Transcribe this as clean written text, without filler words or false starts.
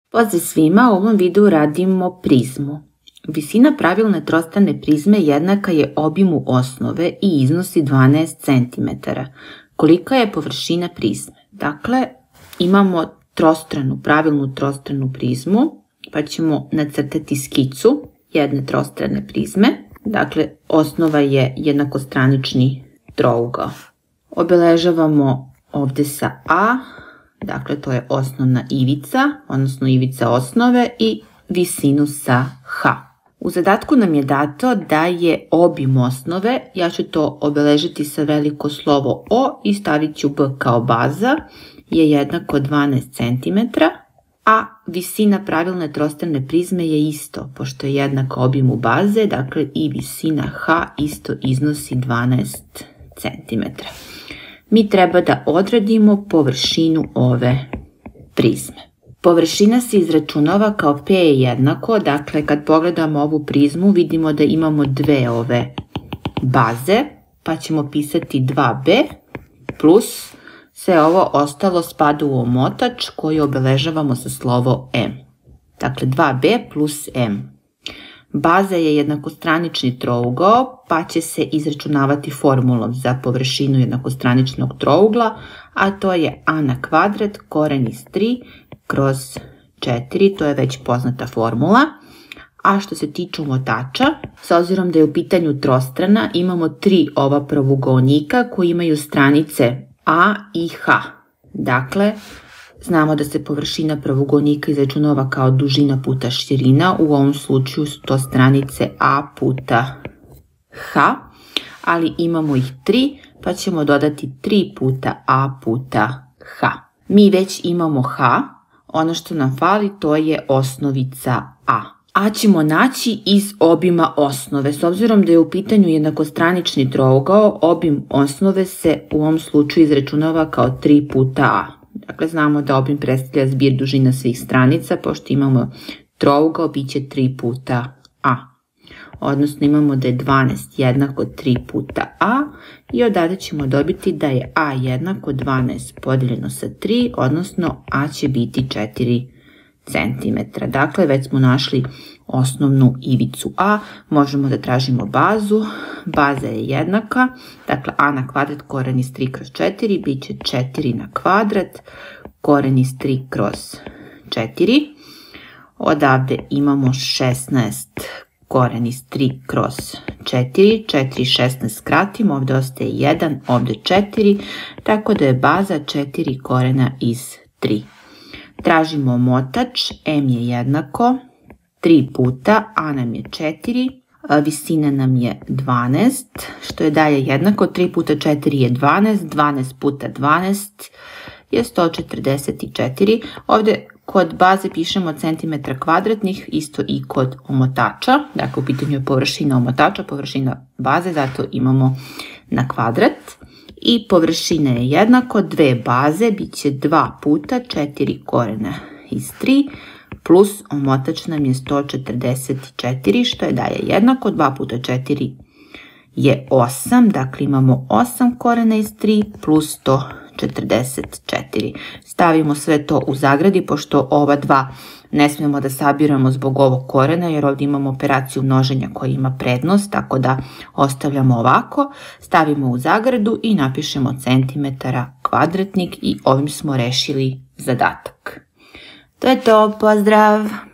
Pozdrav svima, u ovom videu radimo prizmu. Visina pravilne trostrane prizme jednaka je obimu osnove i iznosi 12 cm. Kolika je površina prizme? Dakle, imamo pravilnu trostranu prizmu, pa ćemo nacrtati skicu jedne trostrane prizme. Dakle, osnova je jednakostranični trougao. Obeležavamo ovde sa A, dakle to je osnovna ivica, odnosno ivica osnove i visinu sa H. U zadatku nam je dato da je obim osnove, ja ću to obeležiti sa veliko slovo O i stavit ću B kao baza, je jednako 12 cm, a visina pravilne trostrane prizme je isto, pošto je jednaka obimu baze, dakle i visina H isto iznosi 12 cm. Mi treba da odredimo površinu ove prizme. Površina se izračunava kao P je jednako, dakle kad pogledamo ovu prizmu vidimo da imamo dve ove baze, pa ćemo pisati 2B plus sve ovo ostalo spada u omotač koji obeležavamo sa slovo M. Dakle 2B plus M. Baza je jednakostranični trougao, pa će se izračunavati formulom za površinu jednakostraničnog trougla, a to je a na kvadrat koren iz 3 kroz 4, to je već poznata formula. A što se tiče omotača, s obzirom da je u pitanju trostrana, imamo tri ova pravougaonika koji imaju stranice A i H. Dakle, znamo da se površina pravougaonika izračunava kao dužina puta širina, u ovom slučaju su to stranice A puta H, ali imamo ih 3, pa ćemo dodati 3 puta A puta H. Mi već imamo H, ono što nam fali to je osnovica A. A ćemo naći iz obima osnove. S obzirom da je u pitanju jednakostranični trougao, obim osnove se u ovom slučaju izračunava kao 3 puta A. Dakle, znamo da obim predstavlja zbir dužina svih stranica, pošto imamo trougao, bit će 3 puta A. Odnosno imamo da je 12 jednako 3 puta A i odavde ćemo dobiti da je A jednako 12 podeljeno sa 3, odnosno A će biti 4 cm. Dakle, već smo našli osnovnu ivicu A, možemo da tražimo bazu, baza je jednaka, dakle A na kvadrat koren iz 3 kroz 4, bit će 4 na kvadrat, koren iz 3 kroz 4, odavde imamo 16 koren iz 3 kroz 4, 4 i 16 skratimo, ovde ostaje 1, ovde 4, tako da je baza 4 korena iz 3. Tražimo omotač, M je jednako 3 puta, A nam je 4, visina nam je 12, što je dalje jednako, 3 puta 4 je 12, 12 puta 12 je 144. Ovde kod baze pišemo centimetra kvadratnih, isto i kod omotača, dakle u pitanju je površina omotača, površina baze, zato imamo na kvadrat. I površina je jednako, dve baze, bit će 2 puta 4 korena iz 3, plus omotač nam je 144, što je dalje jednako, 2 puta 4 je 8, dakle imamo 8 korena iz 3 plus 144. Stavimo sve to u zagradi, pošto ova dva ne smijemo da sabiramo zbog ovog korena, jer ovdje imamo operaciju množenja koja ima prednost, tako da ostavljamo ovako, stavimo u zagradu i napišemo centimetara kvadratnik i ovim smo rešili zadatak. To je to, pozdrav!